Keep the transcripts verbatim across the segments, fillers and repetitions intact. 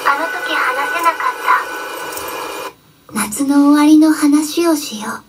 あの時話せなかった。 夏の終わりの話をしよう。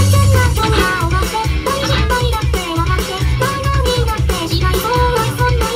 そんな終わって、恋失敗だって分かって、バカになってしまいそうなそんな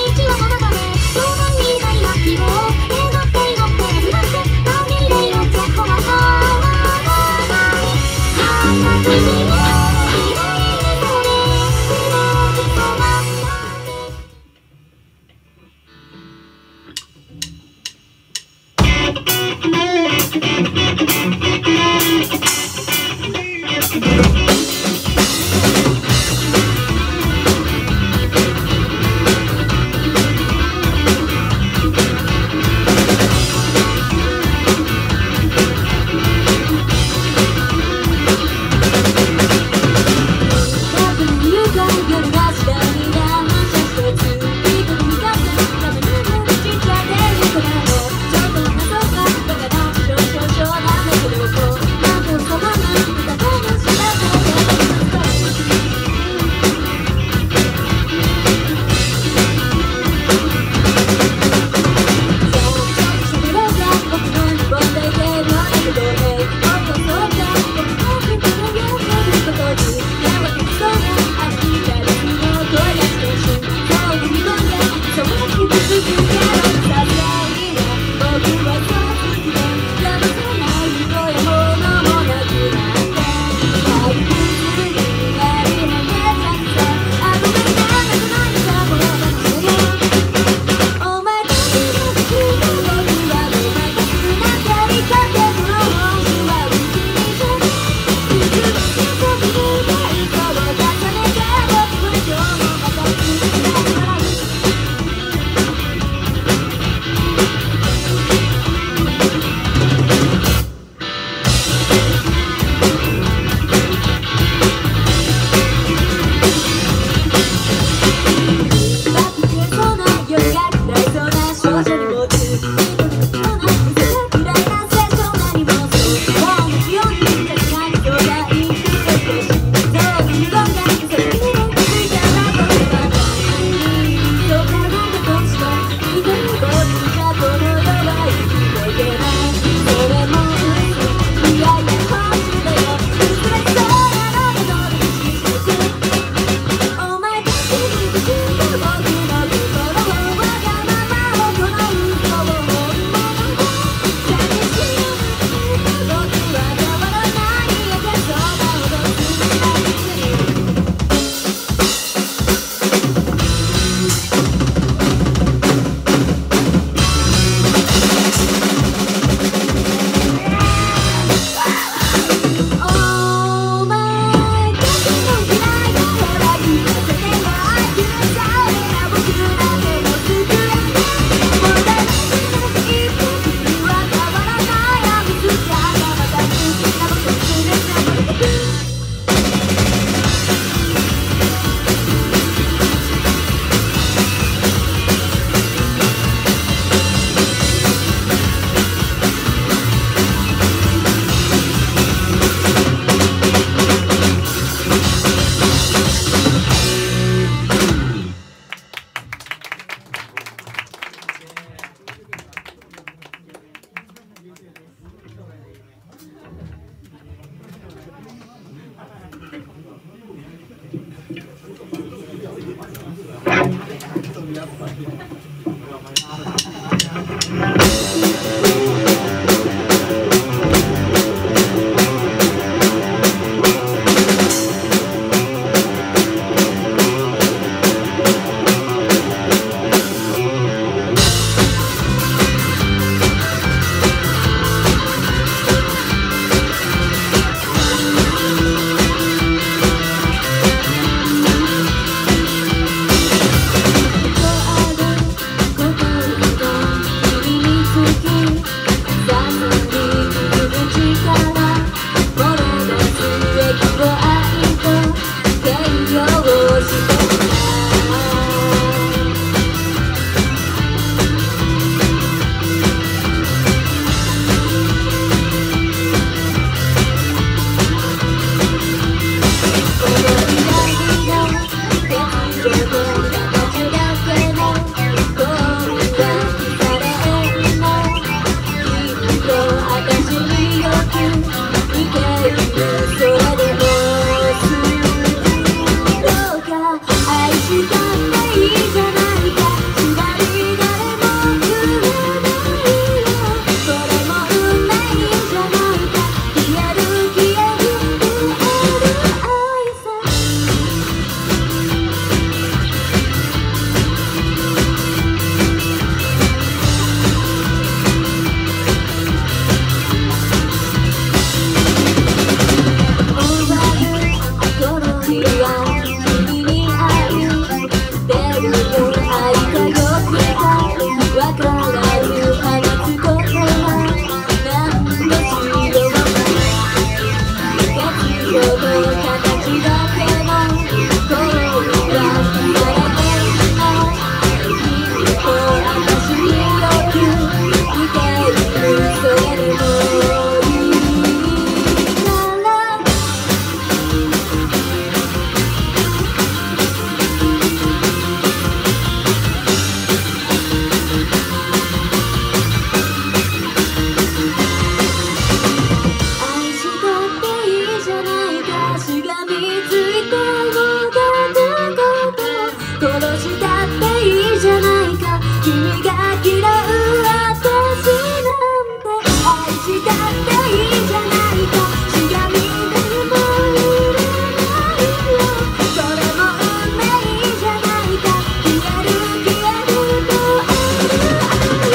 みついてもがること殺したっていいじゃないか君が嫌う私なんて愛したっていいじゃないかしがみでもいらないよそれも運命じゃないか消える消えるとある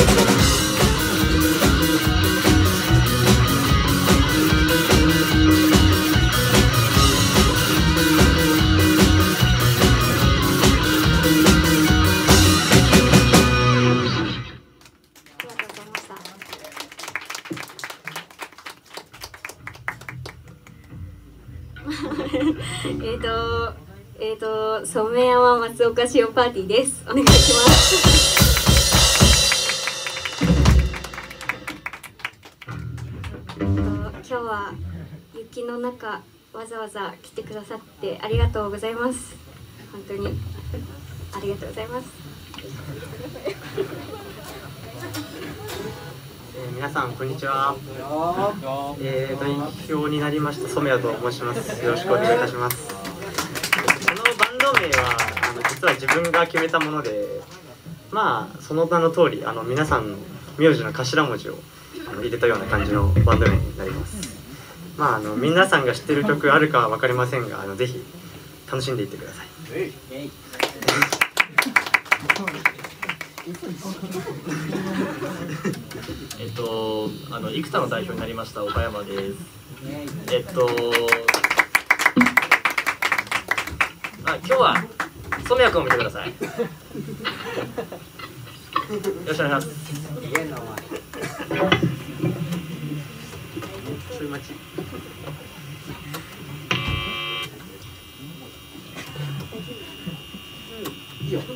えっと、えっと、染山松岡塩パーティーです。お願いします。えっと、今日は雪の中、わざわざ来てくださってありがとうございます。本当にありがとうございます。 えー、皆さんこんにちは。えー、代表になりました染谷と申します。よろしくお願いいたします。このバンド名はあの実は自分が決めたもので、まあその名の通りあの皆さんの名字の頭文字をあの入れたような感じのバンド名になります。まああの皆さんが知ってる曲あるかは分かりませんが、あのぜひ楽しんでいってください。 えっと、あの生田の代表になりました岡山です。えっと、あ、今日は染谷君を見てください。よろしくお願いします。 そういう街。いいよ。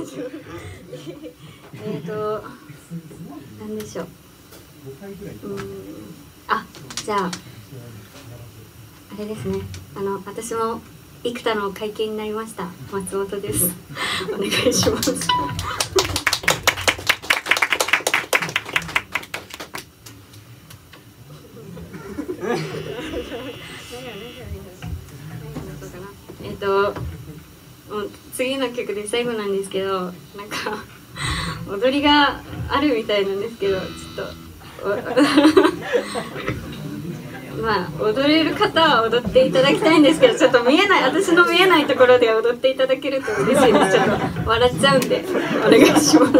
えっとなんでしょう。うん、あ、じゃああれですね。あの私も幾多の会見になりました松本です。お願いします。えっともう次の曲で最後なんですけど、なんか踊りがあるみたいなんですけど、ちょっとまあ踊れる方は踊っていただきたいんですけど、ちょっと見えない、私の見えないところで踊っていただけると嬉しいです。ちょっと笑っちゃうんでお願いします。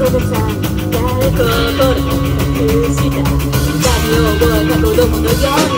心を失った何を覚えた子供のように